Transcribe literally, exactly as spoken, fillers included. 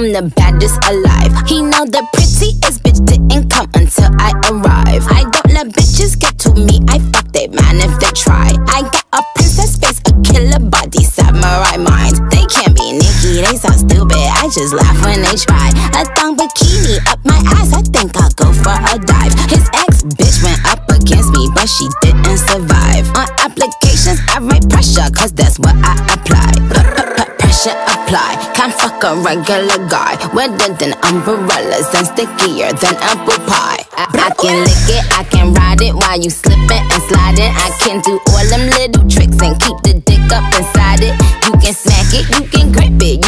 I'm the baddest alive. He know the prettiest bitch didn't come until I arrive. I don't let bitches get to me, I fuck they man if they try. I got a princess face, a killer body, samurai mind. They can't be Nicki, they so stupid, I just laugh when they try. A thong bikini up my ass, I think I'll go for a dive. His ex bitch went up against me, but she didn't survive. On applications I write pressure, cause that's what I apply. Pressure apply, can't fuck a regular guy. Wetter than umbrellas and stickier than apple pie. I, I can lick it, I can ride it while you slipping and sliding. I can do all them little tricks and keep the dick up inside it. You can smack it, you can grip it,